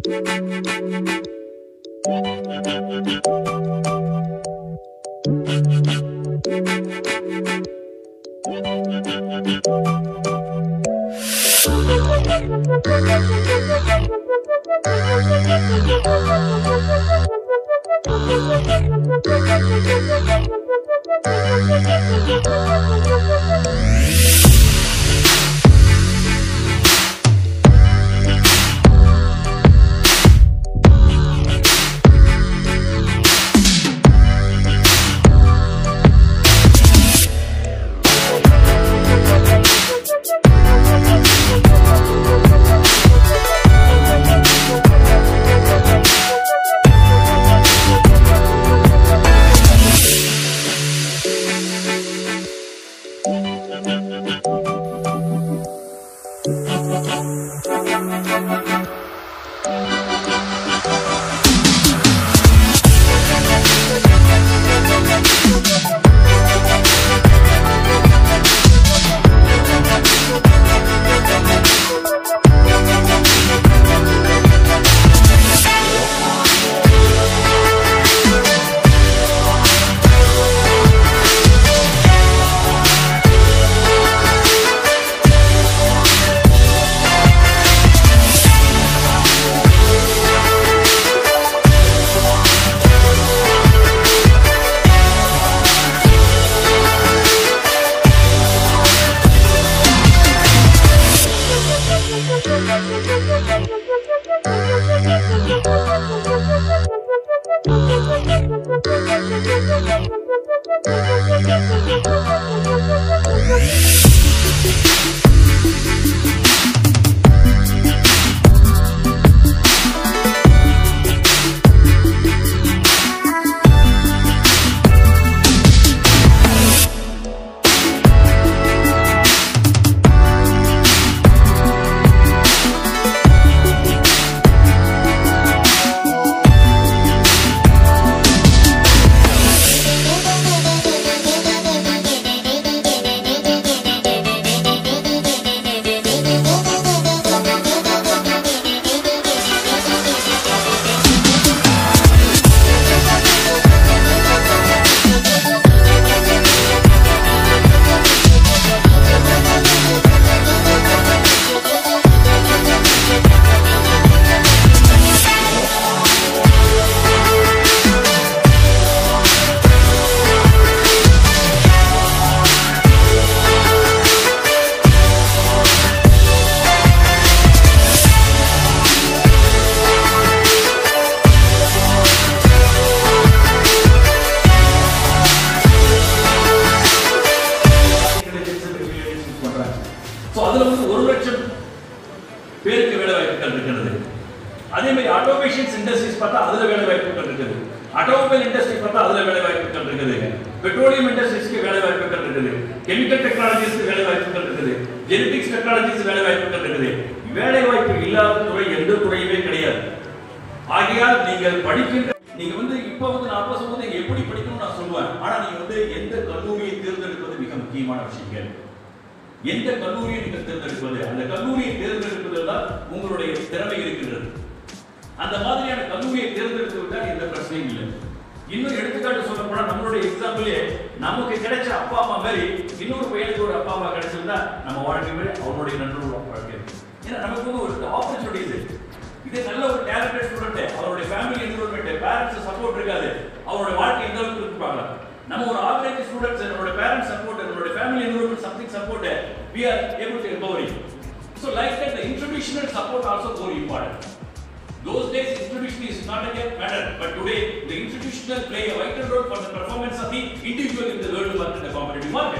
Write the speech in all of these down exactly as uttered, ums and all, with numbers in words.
எந்த கல்லூரியை நீங்கள் தேர்ந்தெடுப்பது, அந்த கல்லூரியை தேர்ந்தெடுப்பதில் தான் உங்களுடைய திறமை இருக்கின்றது. அந்த மாதிரியான கல்லூரியை தேர்ந்தெடுத்து விட்டால் எந்த பிரச்சனையும் இல்லை. இன்னும் எடுத்துக்காட்டு சொல்ல போனா நம்மளுடைய எக்ஸாம்பிளே நமக்கு கிடைச்ச அப்பா அம்மா மாதிரி இன்னொரு பையனுக்கு ஒரு அப்பா அம்மா கிடைச்சிருந்தா நம்ம வாழ்க்கை மாதிரி அவனுடைய நண்பர்கள் வாழ்க்கை. ஏன்னா நமக்கு வந்து ஒரு ஆப்பர்ச்சுனிட்டிஸ், இதே நல்ல ஒரு டேலண்டட் ஸ்டூடெண்ட், அவருடைய ஃபேமிலி என்விரான்மெண்ட், பேரண்ட்ஸ் சப்போர்ட் இருக்காது, அவரோட வாழ்க்கை எந்த அளவுக்கு இருக்கு பார்க்கலாம். நம்ம ஒரு ஆவரேஜ் ஸ்டூடெண்ட்ஸ், நம்மளோட பேரண்ட்ஸ் சப்போர்ட், நம்மளோட family environment something support, we are able to empower you. So like that, the institutional support also more important. Those days institution is not a matter, but today the institutional play a vital role for the performance of the individual in the world market, the competitive market.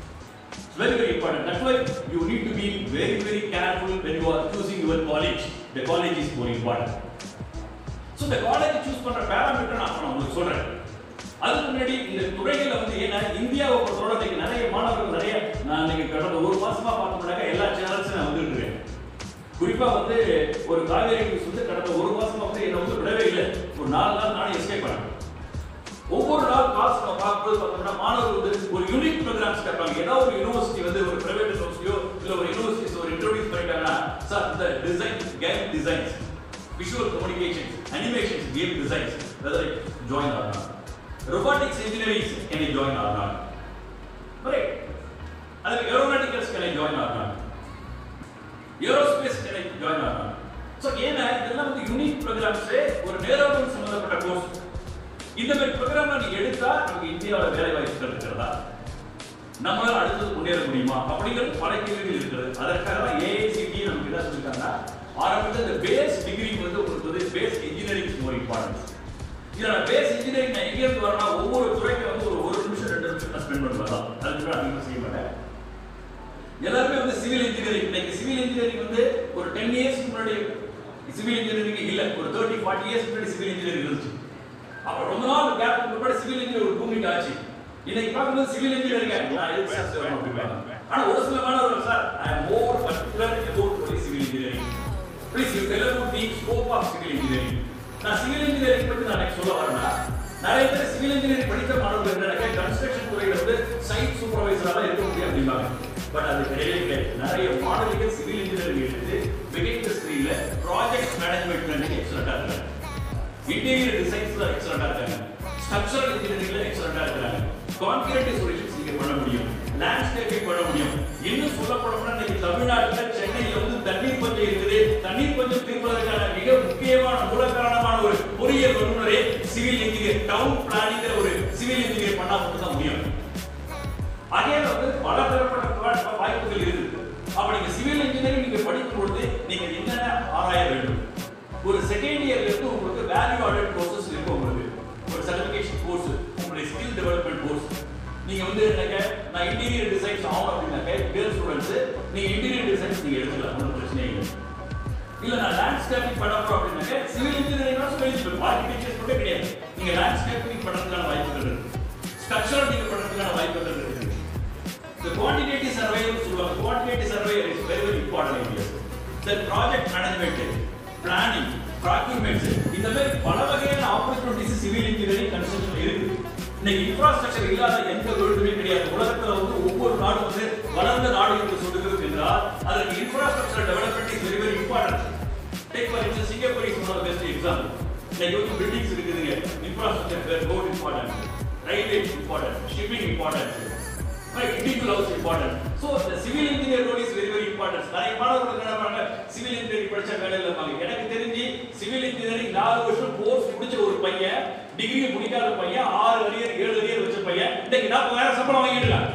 It's very very important. That's why you need to be very very careful when you are choosing your college. The college is more important. So the college choose பண்ற parameter நான் உங்களுக்கு சொல்றேன். அதுக்கு முன்னாடி இந்த துறைகளை வந்து ஏன்னா இந்தியாவை பொறுத்தவரை நிறைய மாணவர்கள் நிறைய நான் இன்னைக்கு கடந்த ஒரு மாசமா பார்த்தோம்னாக்க எல்லா சேனல்ஸும் நான் வந்துட்டு இருக்கேன். குறிப்பா வந்து ஒரு காவேரி நியூஸ் வந்து கடந்த ஒரு மாசமா வந்து என்ன வந்து விடவே இல்லை. ஒரு நாலு நாள் நானே எஸ்கேப் பண்ணேன். ஒவ்வொரு நாள் கிளாஸ் நான் பார்க்கும்போது பார்த்தோம்னா மாணவர்கள் வந்து ஒரு யூனிக் ப்ரோக்ராம்ஸ் கேட்பாங்க. ஏதாவது ஒரு யூனிவர்சிட்டி வந்து ஒரு பிரைவேட் யூனிவர்சிட்டியோ இல்லை ஒரு யூனிவர்சிட்டிஸ் ஒரு இன்ட்ரோடியூஸ் பண்ணிட்டாங்கன்னா சார் இந்த design game designs visual communications, animations, game designs, whether I join or not. Robotics engineering, can I join or not? Right? Other aeronautics, can I join or not? Aerospace, can I join or not? So, again, இதெல்லாம் வந்து unique ப்ரோக்ராம்ஸே ஒரு நேரமும் சம்பந்தப்பட்ட course. இந்த மாதிரி program நீங்க எடுத்தா நமக்கு இந்தியாவில் வேலை வாய்ப்புகள் இருக்கிறதா, நம்மளால அடுத்தது முன்னேற முடியுமா அப்படிங்கிறது பல கேள்விகள் இருக்கிறது. அதற்காக தான் ஏஐசிடி நமக்கு என்ன சொல்லிருக்காங்கன்னா, ஆரம்பத்தில் இந்த பேஸ் டிகிரிக்கு வந்து உங்களுக்கு வந்து பேஸ் இன்ஜினியரிங் மோர் இம்பார்ட்டன்ஸ். இதோட பேஸ் இன்ஜினியரிங் நான் எங்கேருந்து வரனா ஒவ்வொரு துறைக்கு வந்து ஒரு ஒரு நிமிஷம் ரெண்டு நிமிஷம் நான் ஸ்பெண்ட் பண்ணுவேன். அதுக்கு அதிகமாக செய்ய மாட்டேன். எல்லாருமே வந்து சிவில் இன்ஜினியரிங், இன்னைக்கு சிவில் இன்ஜினியரிங் வந்து ஒரு டென் இயர்ஸ்க்கு முன்னாடி சிவில் இன்ஜினியரிங் இல்ல, ஒரு தேர்ட்டி ஃபார்ட்டி இயர்ஸ் முன்னாடி சிவில் இன்ஜினியரிங் இருந்துச்சு. அப்ப ரொம்ப நாள் கேப் முன்னாடி சிவில் இன்ஜினியர் ஒரு பூமிக்கு ஆச்சு. இன்னைக்கு பார்க்கும்போது சிவில் இன்ஜினியரிங் நான் எதுக்கு சார் சொல்லணும் அப்படின்னா, ஆனா ஒரு சில மாணவர்கள் sir I am more particular about civil engineering, please you tell about the scope of civil engineering. நான் சிவில் இன்ஜினியரிங் பத்தி நான் சொல்ல வரேன்னா, நிறைய பேர் சிவில் இன்ஜினியரிங் படித்த மாணவர்கள் என்ன கன்ஸ்ட்ரக்ஷன் துறையில வந்து சைட் சூப்பர்வைசரா தான் இருக்க முடியும் அப்படிம்பாங்க. பட் அது கிடையவே கிடையாது. நிறைய மாணவர்கள் சிவில் இன்ஜினியரிங் எடுத்து பிகினிங் ஸ்கிரீன்ல ப்ராஜெக்ட் மேனேஜ்மெண்ட்ல நீங்க எக்ஸலென்ட்டா இருக்காங்க, இன்டீரியர் டிசைன்ஸ்ல எக்ஸலென்ட்டா இருக்காங்க, ஸ்ட்ரக்சரல் இன்ஜினியரிங்ல எக்ஸலென்ட்டா இருக்காங்க, கான்கிரீட் சொல்யூஷன்ஸ் நீங்க பண்ண முடியும், லேண்ட்ஸ்கேப்பிங் பண்ண முடியும். இன்னும் சொல்ல போனோம்னா இன்னைக்கு தமிழ்நாட்டுல சென்னையில வந்து தண்ணீர் பஞ்சம் இருக்குது. தண்ணீர் பஞ்சம் தீர்ப்பதற்கான மிக முக்கியமான மூல காரணமான ஒரு பொறியியல் வல்லுநரே சிவில் இன்ஜினியர், டவுன் பிளானிங்கிற ஒரு சிவில் இன்ஜினியர் பண்ணா மட்டும் தான் முடியும். அதே வந்து பல தரப்பட்ட வாய்ப்புகள் இருக்கு. அப்ப நீங்க சிவில் இன்ஜினியரிங் நீங்க படிக்கும் பொழுது நீங்க என்னென்ன ஆராய வேண்டும்? ஒரு செகண்ட் இயர்ல இருந்து உங்களுக்கு வேல்யூ ஆடட் கோர்சஸ் இருக்கு. உங்களுக்கு ஒரு சர்டிபிகேஷன் கோர்ஸ், உங்களுடைய ஸ்கில் டெவலப்மெண்ட் கோர்ஸ். நீங்க வந்து எனக்கு நான் இன்டீரியர் டிசைன்ஸ் ஆகணும் அப்படின்னாக்க கேர்ள் ஸ்டூடெண்ட்ஸ் நீங்க இன்டீரியர் டிசைன்ஸ் நீங்க எடுத்துக்கலாம், ஒன்றும் பிரச்சனை இல்லை. இல்ல நான் லேண்ட்ஸ்கேப்பிங் பண்ண போறோம் அப்படின்னாக்க சிவில் இன்ஜினியரிங் தான் சொல்லி ஆர்கிடெக்சர் கூட கிடையாது. நீங்க லேண்ட்ஸ்கேப்பிங் பண்றதுக்கான வாய்ப்புகள் இருக்கு, ஸ்ட்ரக்சரல் நீங்க பண்றதுக்கான வாய்ப்புகள் இருக்கு. The quantitative surveyor சொல்லுவாங்க. quantitative surveyor is very very important in this. The project management, planning, procurement, இந்த மாதிரி பல வகையான ஆப்பர்ச்சுனிட்டிஸ் சிவில் இன்ஜினியரிங் கன்ஸ்ட்ரக்ஷன் இருக்கு. இன்னைக்கு இன்ஃப்ராஸ்ட்ரக்சர் இல்லாத எந்த வேர்ல்டுமே கிடையாது. உலகத்துல வந்து ஒவ்வொரு நாடும் வந்து வளர்ந்த நாடு என்று சொல்லுகிறது என்றால் அதற்கு infrastructure development is very very important. Take for instance Singapore is one of the best example. இன்னைக்கு வந்து பில்டிங்ஸ் இருக்குதுங்க, infrastructure road important, railway important, shipping important, right, individual house important. So the civil engineer role is very very important. நிறைய மாணவர்கள் என்ன பண்றாங்க, civil engineering படிச்ச வேலை இல்ல பாங்க. எனக்கு தெரிஞ்சு சிவில் இன்ஜினியரிங் நாலு வருஷம் கோர்ஸ் முடிச்ச ஒரு பையன், டிகிரி முடிக்காத பையன், ஆறு அரியர் ஏழு அரியர் வச்ச பையன் இன்னைக்கு நாற்பதாயிரம் சம்பளம் வாங்கிட்டு இருக்கான்.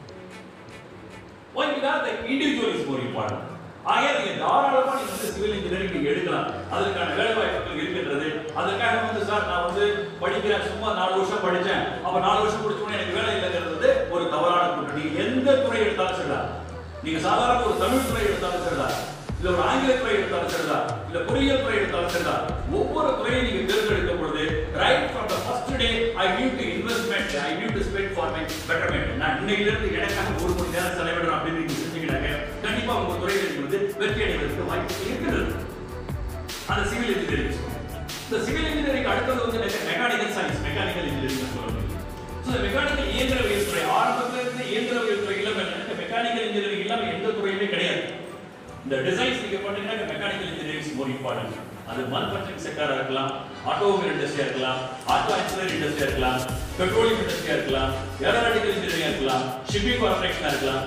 Why? Because the individual is more important. ஆகையால் நீங்க தாராளமா நீங்க வந்து சிவில் இன்ஜினியரிங் நீங்க எடுக்கலாம். அதற்கான வேலை வாய்ப்புகள் இருக்கின்றது. அதுக்காக வந்து சார் நான் வந்து படிக்கிறேன், சும்மா நாலு வருஷம் படிச்சேன், அப்ப நாலு வருஷம் முடிச்சோடனே எனக்கு வேலை இல்லைங்கிறது ஒரு தவறான கூற்று. நீங்க எந்த துறை எடுத்தாலும் சரிடா, நீங்க சாதாரண ஒரு தமிழ் துறை எடுத்தாலும் சரிடா, இல்ல ஒரு ஆங்கில துறை எடுத்தாலும் சரிடா, இல்ல பொறியியல் துறை எடுத்தாலும் சரிடா, ஒவ்வொரு துறையை நீங்க தேர்ந்தெடுக்கும் பொழுது right from the first day I need to investment, I need to spend for my betterment. நான் இன்னையில இருந்து எனக்காக ஒரு மணி நேரம் செலவிடணும் அப்படின்னு நீங்க செஞ்சீங்கன்னாக்க கண்டிப்பா உங்க துறையில வந்து வெற்றி அடைவதற்கு வாய்ப்பு இருக்கிறது. அந்த சிவில் இன்ஜினியரிங், இந்த சிவில் இன்ஜினியரிங் அடுத்தது வந்து மெக்கானிக்கல் சயின்ஸ், மெக்கானிக்கல் இன்ஜினியரிங் சொல்லுவாங்க. சோ இந்த மெக்கானிக்கல் இயந்திரவியல் துறை ஆரம்பத்துல இருந்து இயந்திரவியல் துறை இல்லாம மெக்கானிக்கல் இன்ஜினியரிங் இல்லாம எந்த துறையுமே கிடையாது. இந்த டிசைன்ஸ் நீங்க பண்ணீங்கன்னா mechanical engineering is more important. அது மேனுஃபேக்சரிங் செக்டரா இருக்கலாம், ஆட்டோமொபைல் இண்டஸ்ட்ரியா இருக்கலாம், ஆட்டோ ஆக்சிலரி இண்டஸ்ட்ரியா இருக்கலாம், பெட்ரோலியம் இண்டஸ்ட்ரியா இருக்கலாம், ஏரோநாட்டிக்கல் இன்ஜினியரிங்கா இருக்கலாம், ஷிப்பிங் கார்ப்பரேஷனா இருக்கலாம்,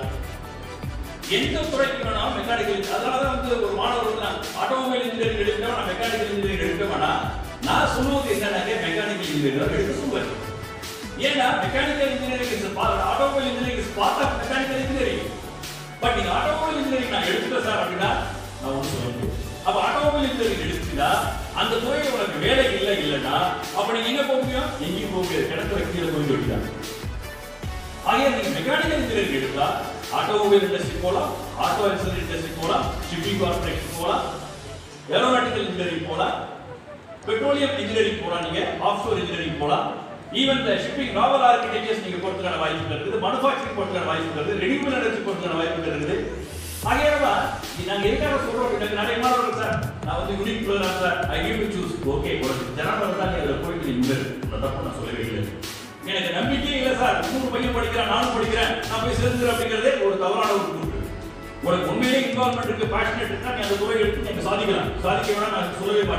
எந்த துறைக்கு வேணாலும் மெக்கானிக்கல். அதனால தான் வந்து ஒரு மாணவர் வந்து நான் ஆட்டோமொபைல் இன்ஜினியரிங் எடுக்கணும், நான் மெக்கானிக்கல் இன்ஜினியரிங் எடுக்க வேணாம். நான் சொல்லுவது என்னன்னாக்க மெக்கானிக்கல் இன்ஜினியரிங் எடுக்க சொல்லுவேன். ஏன்னா mechanical engineering is automobile engineering is part of mechanical engineering. But நீங்க ஆட்டோமொபைல் இன்ஜினியரிங் நான் எடுத்துட்டேன் சார் அப்படின்னா நான் ஒன்றும் சொல்ல முடியும். அப்ப ஆட்டோமொபைல் இன்ஜினியரிங் எடுத்துட்டா அந்த துறையில் உனக்கு வேலை இல்லை இல்லைன்னா அப்ப நீங்க எங்க போக முடியும்? எங்கேயும் போக முடியாது, கிடக்கிற கீழே போய் சொல்லிட்டாங்க. ஆகிய நீங்க மெக்கானிக்கல் இன்ஜினியரிங் எடுத்தா ஆட்டோமொபைல் இண்டஸ்ட்ரி போலாம், ஆட்டோ ஆக்சிலரி இண்டஸ்ட்ரி போலாம், ஷிப்பிங் கார்ப்பரேஷன் போலாம், ஏரோநாட்டிக்கல் இன்ஜினியரிங் போலாம், பெட்ரோலியம் இன்ஜினியரிங் போலாம், நீங்க ஆஃப்ஷோர் இன்ஜினியரிங் போலாம், even the shipping naval architectures நீங்க போறதுக்கான வாய்ப்புகள் இருக்குது, மேனுஃபேக்சரிங் போறதுக்கான வாய்ப்புகள் இருக்குது, ரெனியூவபிள் எனர்ஜி போறதுக்கான வாய்ப்புகள் இருக்குது. ஆகையால நாங்க எதுக்காக சொல்றோம், எனக்கு நிறைய மாணவர்கள் சார் நான் வந்து unique program sir I need to choose. Okay, உங்களுக்கு ஜனவரி தான் அதுல போயிட்டு நீங்க தப்பு நான் சொல்லவே இல்லை. எனக்கு நம்பிக்கையே இல்லை சார், மூணு பையன் படிக்கிறேன், நானும் படிக்கிறேன், நான் போய் சேர்ந்துறேன் அப்படிங்கிறதே ஒரு தவறான ஒரு கூற்று. உனக்கு உண்மையிலே இன்வால்வ்மெண்ட் இருக்கு, பேஷனேட் இருக்குன்னா நீ அந்த துறை எடுத்து நீங்க சாதிக்கலாம். சாதிக்க வேணா நான் சொல்லவே மாட்டேன்.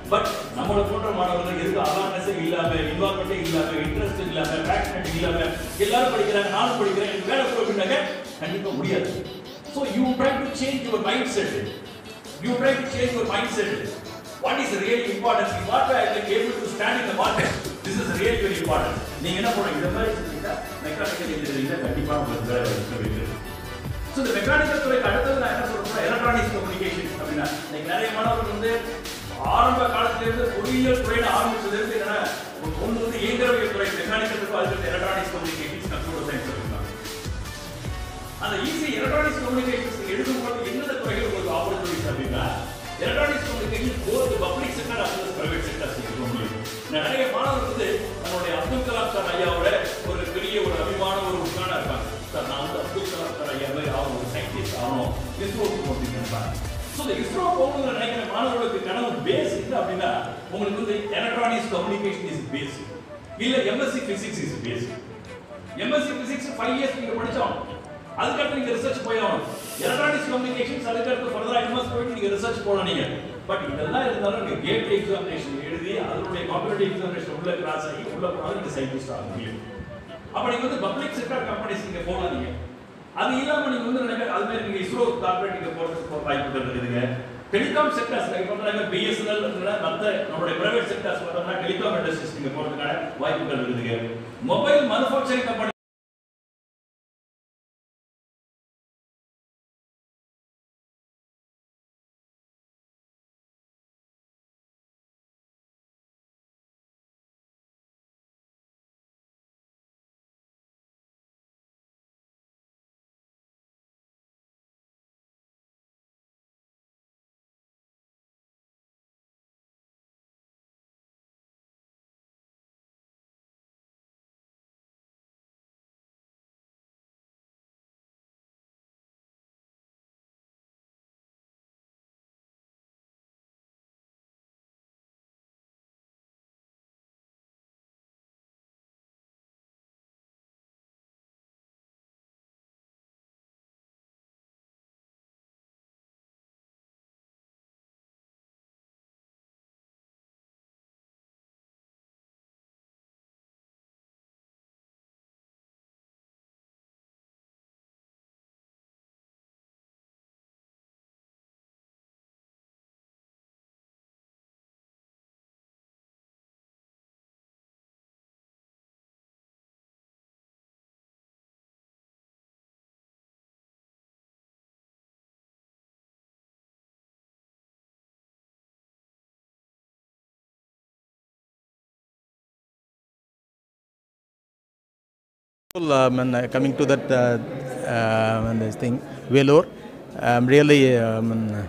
பட் நம்மளை போன்ற மாணவர்கள் எதுக்கு அவேர்னஸே இல்லாம, இன்வால்மெண்ட்டே இல்லாம, இன்ட்ரெஸ்ட் இல்லாம, பேஷனட் இல்லாம எல்லாரும் படிக்கிறாங்க, நானும் படிக்கிறேன், எனக்கு வேலை கொடுப்பினாக்க கண்டிப்பா முடியாது. So you try to change your mindset. You try to change your mindset. What is really important? In what way I can be able to stand in the market? This is really very important. நீங்க என்ன பண்ணுங்க, இந்த மாதிரி செஞ்சீங்கன்னா mechanical இன்ஜினியரிங்ல கண்டிப்பா உங்களுக்கு வேலை கிடைக்கும். ஸோ இந்த மெக்கானிக்கல் துறைக்கு அடுத்தது நான் என்ன சொல்றேன், எலக்ட்ரானிக்ஸ் கம்யூனிகேஷன் அப்படின்னா இன்னைக்கு நிறைய மாணவர்கள் வந்து ஆரம்ப காலத்திலிருந்து பொறியியல் துறையில ஆரம்பிச்சதுலேருந்து என்னன்னா ஒன்று வந்து இயந்திரவியல் துறை மெக்கானிக்கல் இருக்கும், அதுக்கு எலக்ட்ரானிக்ஸ் கம்யூனிகேஷன், கம்ப்யூட்டர் சயின்ஸ் இருக்காங்க. அந்த ஈஸி எலக்ட்ரானிக்ஸ் கம்யூனிகேஷன்ஸ் எடுக்கும்போது என்னென்ன துறைகள் உங்களுக்கு ஆப்பர்ச்சுனிட்டிஸ் அப்படின்னா எலக்ட்ரானிக்ஸ் கம்யூனிகேஷன் போது public sector as private sectors இருக்க முடியும். நிறைய மாணவர்கள் வந்து நம்மளுடைய அப்துல் கலாம் சார் ஐயாவோட ஒரு பெரிய ஒரு அபிமான ஒரு உட்கான இருப்பாங்க. சார் நான் வந்து அப்துல் கலாம் சார் ஐயா மாதிரி ஆகணும், ஒரு சயின்டிஸ்ட் ஆகணும், இஸ்ரோக்கு போட்டு நினைப்பாங்க. ஸோ இந்த இஸ்ரோ போகணும்னு நினைக்கிற மாணவர்களுக்கு கனவு பேஸ் இல்லை அப்படின்னா உங்களுக்கு வந்து எலக்ட்ரானிக்ஸ் கம்யூனிகேஷன் இஸ் பேஸ், இல்லை MSc physics is base. MSc physics five years நீங்க படிச்சோம், அதுக்கடுத்து நீங்க ரிசர்ச் போயிடணும். எலக்ட்ரானிக்ஸ் கம்யூனிகேஷன்ஸ் அதுக்கடுத்து ஃபர்தரா எம்எஸ் போயிட்டு நீங்க ரிசர்ச் போகணும். நீங்க பட் இதெல்லாம் இருந்தாலும் நீங்க கேட் எக்ஸாமினேஷன் எழுதி அதனுடைய காம்படிட்டிவ் எக்ஸாமினேஷன் உள்ள கிராஸ் ஆகி உள்ள போனாலும் நீங்க சயின்டிஸ்ட் ஆக முடியும். அப்ப நீங்க வந்து பப்ளிக் செக்டர் கம்பெனிஸ் நீங்க போகலாம். நீங்க அது இல்லாம நீங்க வந்து நினைக்க அது மாதிரி நீங்க இஸ்ரோ கார்ப்பரேட் நீங்க போறதுக்கு வாய்ப்புகள் இருக்குதுங்க. டெலிகாம் செக்டர்ஸ் இப்போ வந்து பிஎஸ்என்எல் மற்ற நம்மளுடைய பிரைவேட் செக்டர்ஸ் பார்த்தோம்னா டெலிகாம் இண்டஸ்ட்ரீஸ் நீங்க போறதுக்கான வாய்ப்புகள் இருக்குதுங்க. Mobile manufacturing company Um, and, uh, coming to that uh, uh, and this thing, Vellore, um, really, um,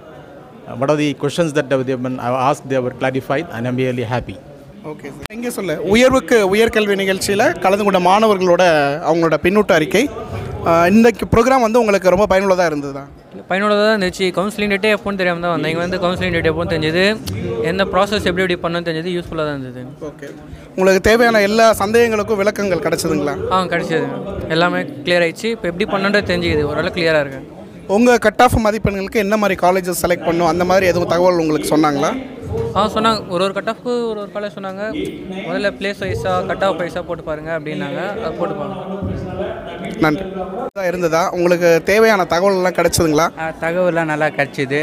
uh, what are the questions that they have asked, they were clarified, and I'm really happy. Okay sir. எங்கே சொல்ல உயர்வுக்கு உயர்கல்வி நிகழ்ச்சியில் கலந்து கொண்ட மாணவர்களோட அவங்களோட பின்னூட்ட அறிக்கை இந்த ப்ரோக்ராம் வந்து உங்களுக்கு ரொம்ப பயனுள்ளதாக இருந்தது தான்? பயனுள்ளதாக தான் இருந்துச்சு. கவுன்சிலிங் டேட்டே எப்போன்னு தெரியாமல் தான் வந்தேன். இங்கே வந்து கவுன்சிலிங் டேட் எப்போன்னு தெரிஞ்சது, எந்த ப்ராசஸ் எப்படி எப்படி பண்ணணும்னு தெரிஞ்சது, யூஸ்ஃபுல்லாக தான் இருந்தது. ஓகே. உங்களுக்கு தேவையான எல்லா சந்தேகங்களுக்கும் விளக்கங்கள் கிடச்சிதுங்களா? ஆ கிடச்சிது, எல்லாமே கிளியர் ஆகிடுச்சு. இப்போ எப்படி பண்ணணுன்றது தெரிஞ்சுக்குது, ஓரளவு கிளியராக இருக்குது. உங்கள் கட் ஆஃப் மதிப்பெண்களுக்கு என்ன மாதிரி காலேஜஸ் செலக்ட் பண்ணணும் அந்த மாதிரி எதுவும் தகவல் உங்களுக்கு சொன்னாங்களா? ஆ சொன்னாங்க. ஒரு ஒரு கட் ஆஃப்க்கு ஒரு ஒரு காலேஜ் சொன்னாங்க. முதல்ல பிளேஸ் வைஸாக கட் ஆஃப் வைஸாக போட்டு பாருங்கள் அப்படின்னாங்க. அது போட்டு பாருங்கள். நன்றி. இருந்ததா உங்களுக்கு தேவையான தகவல்லாம் கிடச்சிதுங்களா? தகவலாம் நல்லா கிடச்சிது.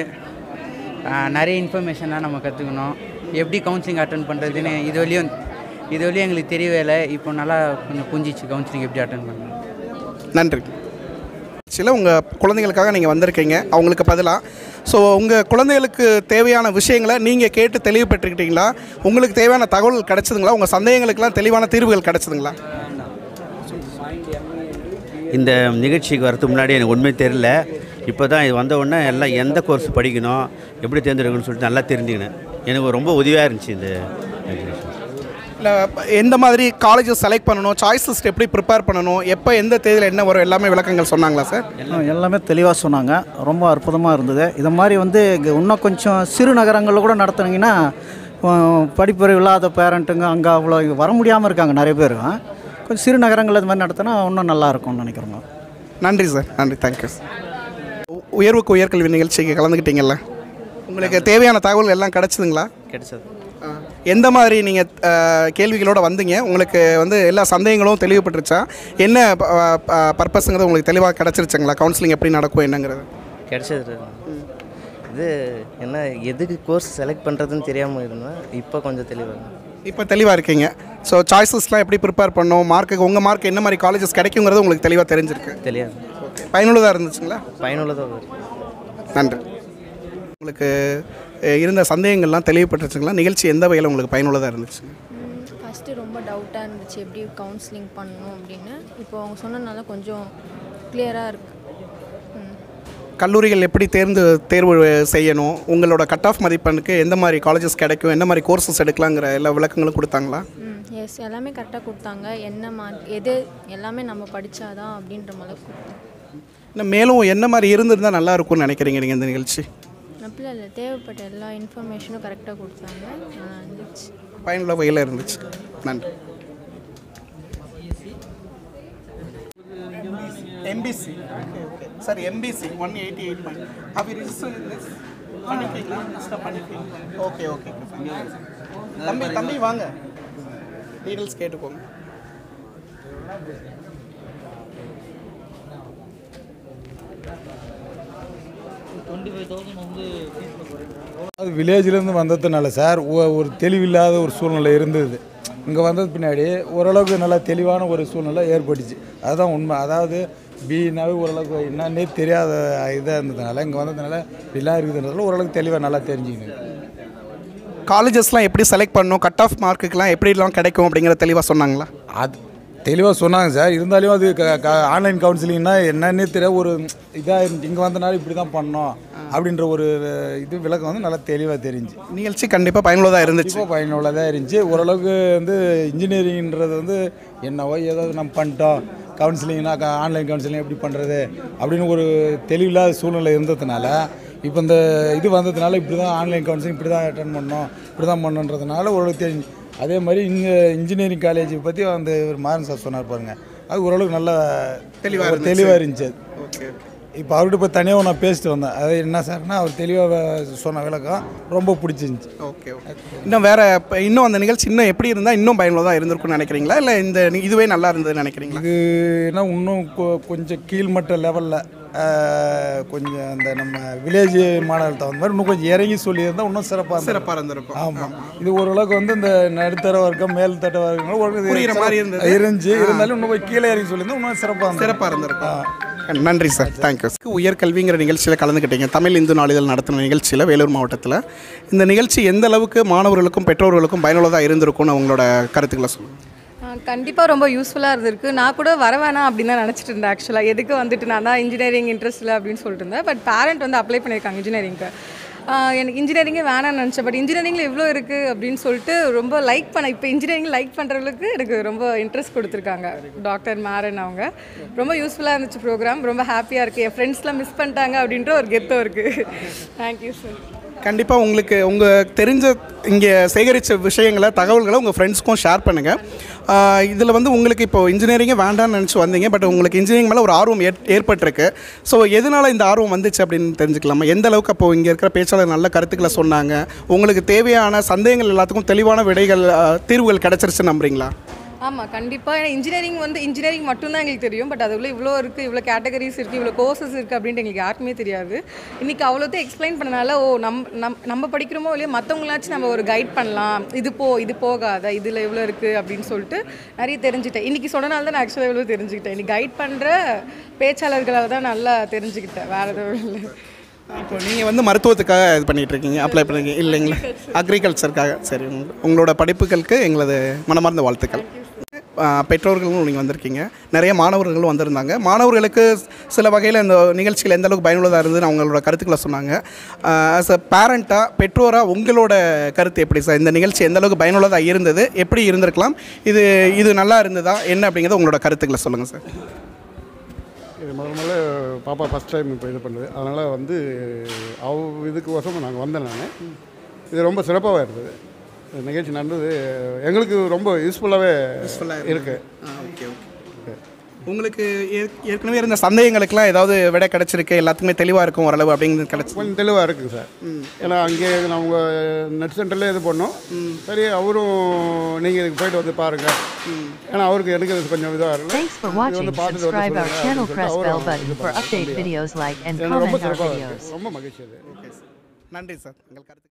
நிறைய இன்ஃபர்மேஷன்லாம் நம்ம கற்றுக்கணும். எப்படி கவுன்சிலிங் அட்டன் பண்ணுறதுன்னு இது வரையும் இது வரையும் எங்களுக்கு தெரியவே இல்லை. இப்போ நல்லா கொஞ்சம் புரிஞ்சிச்சு கவுன்சிலிங் எப்படி அட்டன் பண்ணணும். நன்றி. சில உங்கள் குழந்தைகளுக்காக நீங்கள் வந்திருக்கீங்க, அவங்களுக்கு பதிலாக ஸோ உங்கள் குழந்தைகளுக்கு தேவையான விஷயங்களை நீங்கள் கேட்டு தெளிவு பெற்றுக்கிட்டீங்களா? உங்களுக்கு தேவையான தகவல் கிடச்சிதுங்களா? உங்கள் சந்தேகங்களுக்கெல்லாம் தெளிவான தீர்வுகள் கிடச்சிதுங்களா? இந்த நிகழ்ச்சிக்கு வரதுக்கு முன்னாடி எனக்கு உண்மை தெரியல. இப்போ தான் இது வந்த உடனே எல்லாம் எந்த கோர்ஸ் படிக்கணும், எப்படி தேர்ந்தெடுக்கணும்னு சொல்லிட்டு நல்லா தெரிஞ்சுக்கினேன். எனக்கு ரொம்ப உதவியாக இருந்துச்சு இந்த நிகழ்ச்சி. இல்லை எந்த மாதிரி காலேஜஸ் செலக்ட் பண்ணணும், சாய்ஸ் லிஸ்ட் எப்படி ப்ரிப்பேர் பண்ணணும், எப்போ எந்த தேதியில் என்ன வரும், எல்லாமே விளக்கங்கள் சொன்னாங்க சார்? எல்லாமே தெளிவாக சொன்னாங்க. ரொம்ப அற்புதமாக இருந்தது. இது மாதிரி வந்து இன்னும் கொஞ்சம் சிறு நகரங்களில் கூட நடத்துனீங்கன்னா படிப்பறிவு இல்லாத பேரண்ட்டுங்க அங்கே அவ்வளோ வர முடியாமல் இருக்காங்க நிறைய பேர். கொஞ்சம் சிறு நகரங்களில் இது மாதிரி நடத்தினா இன்னும் நல்லாயிருக்கும்னு நினைக்கிறோங்க. நன்றி சார், நன்றி, தேங்க்யூ. உயர்வுக்கு உயர்கல்வி நிகழ்ச்சிக்கு கலந்துக்கிட்டீங்கல்ல, உங்களுக்கு தேவையான தகவல் எல்லாம் கிடச்சிதுங்களா? கிடைச்சது. எந்த மாதிரி நீங்கள் கேள்விகளோடு வந்தீங்க? உங்களுக்கு வந்து எல்லா சந்தேகங்களும் தெளிவுபட்டுருச்சா? என்ன பர்பஸுங்கிறது உங்களுக்கு தெளிவாக கிடச்சிருச்சுங்களா? கவுன்சிலிங் எப்படி நடக்கும் என்னங்கிறது கிடச்சது. இது என்ன எதுக்கு கோர்ஸ் செலக்ட் பண்ணுறதுன்னு தெரியாமல் இருந்தேன். இப்போ கொஞ்சம் தெளிவாக இப்போ தெளிவாக இருக்கீங்க. ஸோ சாய்ஸஸ்லாம் எப்படி ப்ரிப்பேர் பண்ணணும், மார்க்குக்கு உங்கள் மார்க் என்ன மாதிரி காலேஜஸ் கிடைக்குங்கிறது உங்களுக்கு தெளிவாக தெரிஞ்சிருக்கு. தெரியாது. ஓகே, பயனுள்ளதாக இருந்துச்சுங்களா? பயனுள்ளதாக. நன்றி. உங்களுக்கு இருந்த சந்தேகங்கள்லாம் தெளிவுபட்டுருச்சுங்களா? நிகழ்ச்சி எந்த வகையில் உங்களுக்கு பயனுள்ளதாக இருந்துச்சு? ஃபஸ்ட்டு ரொம்ப டவுட்டாக இருந்துச்சு எப்படி கவுன்சிலிங் பண்ணணும் அப்படின்னு. இப்போ அவங்க சொன்னதுனால கொஞ்சம் கிளியராக இருக்குது. கல்லூரிகள் எப்படி தேர்ந்து தேர்வு செய்யணும், உங்களோட கட் ஆஃப் மதிப்பெண்ணுக்கு எந்த மாதிரி காலேஜஸ் கிடைக்கும், எந்த மாதிரி கோர்சஸ் எடுக்கலாங்கிற எல்லா விளக்கங்களும் கொடுத்தாங்களா? ம் எஸ், எல்லாமே கரெக்டாக கொடுத்தாங்க. என்ன மார்க் எது எல்லாமே நம்ம படித்தாதான் அப்படின்ற மாதிரி கொடுத்தாங்க. இன்னும் மேலும் என்ன மாதிரி இருந்திருந்தால் நல்லா இருக்கும்னு நினைக்கிறீங்க நீங்கள் இந்த நிகழ்ச்சி? அப்படிலாம் இல்லை, தேவைப்பட்ட எல்லா இன்ஃபர்மேஷனும் கரெக்டாக கொடுத்தாங்க. நல்லா இருந்துச்சு, பயனுள்ள வகையில் இருந்துச்சு. நன்றி. MBC sir, MBC one eighty eight point அப்படி ரிஜிஸ்டர் பண்ணிட்டீங்களா? ரிஜிஸ்டர் பண்ணிட்டீங்க. ஓகே ஓகே தம்பி தம்பி வாங்க, டீட்டெயில்ஸ் கேட்டுக்கோங்க. அது வில்லேஜ்லேருந்து வந்ததுனால சார் ஒரு தெளிவில்லாத ஒரு சூழ்நிலை இருந்தது. இங்கே வந்தது பின்னாடி ஓரளவுக்கு நல்லா தெளிவான ஒரு சூழ்நிலை ஏற்பட்டுச்சு. அதுதான் உண்மை. அதாவது பின்னாவே ஓரளவுக்கு என்னன்னே தெரியாத இதாக இருந்ததுனால இங்கே வந்ததுனால இப்படிலாம் இருக்குதுன்றதுனால ஓரளவுக்கு தெளிவாக நல்லா தெரிஞ்சுக்கணும். காலேஜஸ்லாம் எப்படி செலக்ட் பண்ணணும், கட் ஆஃப் மார்க்குக்கெலாம் எப்படிலாம் கிடைக்கும் அப்படிங்கிற தெளிவாக சொன்னாங்களா? அது தெளிவாக சொன்னாங்க சார். இருந்தாலும் அது ஆன்லைன் கவுன்சிலிங்னா என்னன்னே தெரியாது. ஒரு இதாக இருந்துச்சு. இங்கே வந்தனால இப்படி தான் பண்ணோம் அப்படின்ற ஒரு இது விளக்கம் வந்து நல்லா தெளிவாக தெரிஞ்சு. நிகழ்ச்சி கண்டிப்பாக பயனுள்ளதாக இருந்துச்சு. இப்போ பயனுள்ளதாக இருந்துச்சு. ஓரளவுக்கு வந்து இன்ஜினியரிங்கிறது வந்து என்னவோ ஏதாவது நம்ம பண்ணிட்டோம், கவுன்சிலிங்னா ஆன்லைன் கவுன்சிலிங் எப்படி பண்ணுறது அப்படின்னு ஒரு தெளிவில்லாத சூழ்நிலை இருந்ததுனால இப்போ இந்த இது வந்ததுனால இப்படி தான் ஆன்லைன் கவுன்சிலிங் இப்படி தான் அட்டன் பண்ணோம், இப்படி தான் பண்ணணுன்றதுனால ஓரளவுக்கு தெரிஞ்சு. அதே மாதிரி இங்கே இன்ஜினியரிங் காலேஜை பற்றி அந்த ஒரு மாறன் சார் சொன்னார் பாருங்கள், அது ஓரளவுக்கு நல்லா தெளிவாக தெளிவாக இருந்துச்சு. ஓகே, இப்போ அவர்கிட்ட போய் தனியாக நான் பேசிட்டு வந்தேன். அது என்ன சார்னா அவர் தெளிவாக சொன்ன விளக்கம் ரொம்ப பிடிச்சிருந்துச்சி. ஓகே ஓகே இன்னும் வேறு இன்னும் அந்த நிகழ்ச்சி இன்னும் எப்படி இருந்தால் இன்னும் பயனுள்ளதாக இருந்திருக்குன்னு நினைக்கிறீங்களா, இல்லை இந்த இதுவே நல்லா இருந்ததுன்னு நினைக்கிறீங்களா? இது ஏன்னா இன்னும் கொஞ்சம் கீழ்மட்ட லெவலில் கொஞ்சம் அந்த நம்ம வில்லேஜ் மாடல் தகுந்த மாதிரி இன்னும் கொஞ்சம் இறங்கி சொல்லியிருந்தால் இன்னும் சிறப்பாக சிறப்பாக இருந்திருக்கும். ஆமாம், இது ஓரளவுக்கு வந்து இந்த நடுத்தர வர்க்கம் மேல்தட்ட வர்க்கங்கள் ஒரு மாதிரி இருந்தது இருந்துச்சு. இருந்தாலும் இன்னும் போய் கீழே இறங்கி சொல்லியிருந்தால் இன்னும் சிறப்பாக சிறப்பாக இருந்திருக்கும். நன்றி சார், தேங்க்யூ. உயர்கல்விங்கிற நிகழ்ச்சியில் கலந்துக்கிட்டீங்க. தமிழ் இந்து நாளிதழ் நடத்தின நிகழ்ச்சியில் வேலூர் மாவட்டத்தில் இந்த நிகழ்ச்சி எந்த அளவுக்கு மாணவர்களுக்கும் பெற்றோர்களுக்கும் பயனுள்ளதாக இருந்திருக்கும்னு அவங்களோட கருத்துக்களை சொல்லுங்கள். கண்டிப்பாக ரொம்ப யூஸ்ஃபுல்லாக இருந்திருக்கு. நான் கூட வர வேணாம் அப்படின்னு தான் நினச்சிட்டு இருந்தேன். ஆக்சுவலாக எதுக்கு வந்துட்டு நான் தான் இன்ஜினியரிங் இன்ட்ரெஸ்ட் இல்லை அப்படின்னு சொல்லிட்டு இருந்தேன். பட் பேரண்ட் வந்து அப்ளை பண்ணியிருக்காங்க இன்ஜினியரிங்க்கு. எனக்கு இன்ஜினியரிங்கே வேணாம்னு நினச்சேன். பட் இன்ஜினியரிங்கில் இவ்வளோ இருக்குது அப்படின்னு சொல்லிட்டு ரொம்ப லைக் பண்ண இப்போ இன்ஜினியரிங் லைக் பண்ணுறவங்களுக்கு எனக்கு ரொம்ப இன்ட்ரெஸ்ட் கொடுத்துருக்காங்க டாக்டர் மாறன். அவங்க ரொம்ப யூஸ்ஃபுல்லாக இருந்துச்சு ப்ரோக்ராம். ரொம்ப ஹாப்பியாக இருக்குது. என் ஃப்ரெண்ட்ஸ்லாம் மிஸ் பண்ணிட்டாங்க அப்படின்ற ஒரு கெத்தம் இருக்குது. Thank you sir. கண்டிப்பாக உங்களுக்கு உங்கள் தெரிஞ்ச இங்கே சேகரித்த விஷயங்களை தகவல்களை உங்கள் ஃப்ரெண்ட்ஸ்க்கும் ஷேர் பண்ணுங்கள். இதில் வந்து உங்களுக்கு இப்போது இன்ஜினியரிங்கே வேண்டாம்னு நினச்சி வந்தீங்க, பட் உங்களுக்கு இன்ஜினியரிங் மேலே ஒரு ஆர்வம் ஏற் ஏற்பட்டிருக்கு. ஸோ எதனால் இந்த ஆர்வம் வந்துச்சு அப்படின்னு தெரிஞ்சுக்கலாமா? எந்த அளவுக்கு அப்போது இங்கே இருக்கிற பேச்சாளர் நல்ல கருத்துக்களை சொன்னாங்க, உங்களுக்கு தேவையான சந்தேகங்கள் எல்லாத்துக்கும் தெளிவான விடைகள் தீர்வுகள் கிடச்சிருச்சுன்னு நம்புறீங்களா? ஆமாம், கண்டிப்பாக. ஏன்னா இன்ஜினியரிங் வந்து இன்ஜினியரிங் மட்டும்தான் எங்களுக்கு தெரியும். பட் அதுக்குள்ளே இவ்வளோ இருக்குது, இவ்வளோ கேட்டகரிஸ் இருக்குது, இவ்வளோ கோர்சஸ் இருக்குது அப்படின்ட்டு எங்களுக்கு யாருக்குமே தெரியாது. இன்றைக்கி அவ்வளோத்தையும் எக்ஸ்பிளைன் பண்ணனால ஓ நம் நம் நம்ம படிக்கிறோமோ இல்லையோ மற்றவங்களாச்சும் நம்ம ஒரு கைட் பண்ணலாம். இது போ இது போகாத இதில் இவ்வளோ இருக்குது அப்படின்னு சொல்லிட்டு நிறைய தெரிஞ்சுக்கிட்டேன். இன்றைக்கி சொன்னனால தான் நான் ஆக்சுவலாக இவ்வளோ தெரிஞ்சுக்கிட்டேன். இன்றைக்கி கைட் பண்ணுற பேச்சாளர்களால் தான் நல்லா தெரிஞ்சுக்கிட்டேன். வேறு எதுவும் இல்லை. இப்போ நீங்கள் வந்து மருத்துவத்துக்காக இது பண்ணிகிட்ருக்கீங்க, அப்ளை பண்ணுறீங்க இல்லைங்களா? அக்ரிகல்ச்சருக்காக. சரி, உங்களோட படிப்புகளுக்கு எங்களது மனமார்ந்த வாழ்த்துக்கள். பெற்றோர்களும் நீங்கள் வந்திருக்கீங்க, நிறைய மாணவர்களும் வந்திருந்தாங்க. மாணவர்களுக்கு சில வகையில் இந்த நிகழ்ச்சிகள் எந்த அளவுக்கு பயனுள்ளதாக இருந்ததுன்னு அவங்களோட கருத்துக்களை சொன்னாங்க. ஆஸ் அ பேரண்ட்டாக, பெற்றோராக உங்களோட கருத்து எப்படி சார்? இந்த நிகழ்ச்சி எந்த அளவுக்கு பயனுள்ளதாக இருந்தது, எப்படி இருந்திருக்கலாம், இது இது நல்லா இருந்ததா என்ன அப்படிங்கிறத உங்களோட கருத்துக்களை சொல்லுங்கள் சார். இது முதல் முதல்ல பாப்பா ஃபஸ்ட் டைம் இப்போ இது பண்ணுது. அதனால் வந்து அவ இதுக்கு வசம் நாங்கள் வந்தேன். நான் இது ரொம்ப சிறப்பாக இருந்தது. நிகழ்ச்சி நடந்தது எங்களுக்கு ரொம்ப யூஸ்ஃபுல்லாகவே யூஸ்ஃபுல்லாக இருக்குது. ஓகே ஓகே உங்களுக்கு ஏற்- ஏற்கனவே இருந்த சந்தேகங்களுக்கெல்லாம் ஏதாவது விடை கிடச்சிருக்கு, எல்லாத்துக்குமே தெளிவாக இருக்கும் ஓரளவு அப்படிங்கிறது கிடச்சி? கொஞ்சம் தெளிவாக இருக்குங்க சார். ஏன்னா அங்கே அவங்க நெட் சென்டர்லேயே இது பண்ணோம். சரி, அவரும் நீங்கள் இதுக்கு போயிட்டு வந்து பாருங்கள், ஏன்னா அவருக்கு எனக்கு இது கொஞ்சம் இதாக இருக்கும். Thanks for watching. Subscribe our channel, press bell button for update videos, like and ரொம்ப comment our சிறப்பாக videos. ரொம்ப மகிழ்ச்சி அது. நன்றி சார். உங்கள் கருத்து